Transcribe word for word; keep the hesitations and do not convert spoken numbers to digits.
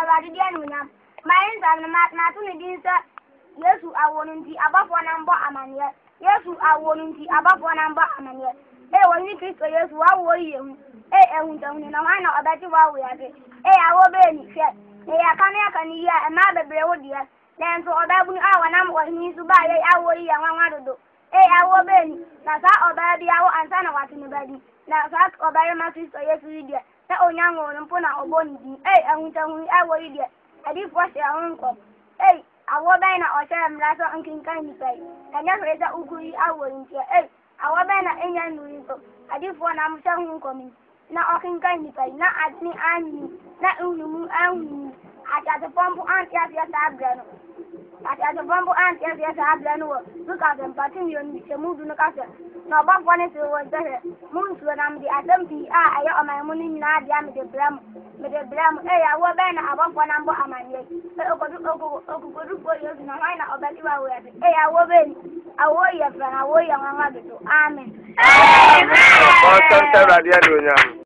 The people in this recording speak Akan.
Awurade de anuonyam. Mayin sam na na to ne din sa Yesu awonunti abafo na mbo amane. Yesu awonunti abafo na mbo amane. Eh woni Kristo Yesu wawo yemu. Eh ehuntahu na wana obati wawo yade. Eh awo be ni hwe. Eh akane akane ya na bebre wo dia. Na nso obabunu a wana mo hin su ba ye awo yi ya nwanwa dodo. Eh awo be ni na sa obabi awo ansa na watini badi. Na sa obaye ma Kristo Yesu dia. Na onyango mpo na oboni di. Eh ehuntahu awo yi dia. Adi fo se ahunko. Eh awo be na o shere mraso nkinkan ni pai. Anya freza ugui awo ntie. Eh awo be na enya nuri so. Adi fo na mo sha hunko mi. Na okinkan ni pai na adni ani na unumu anhu. Ati ati pompo anti ati ati abrano. Ati ati pompo anti ati ati abrano wo. Luka dem patin yo ni se mudu no kase. Na ba fo ne se wo zehe. Mun su na mdi adampi a ayo o mai muni na dia me de bram. Me de bram e ya wo be na abafo na mbo amanye. E okodu okodu okodu ko yo na wai na obali wa wo ya. E ya wo be ni. Awo ye fra na wo ye nwa do. Amen. Amen.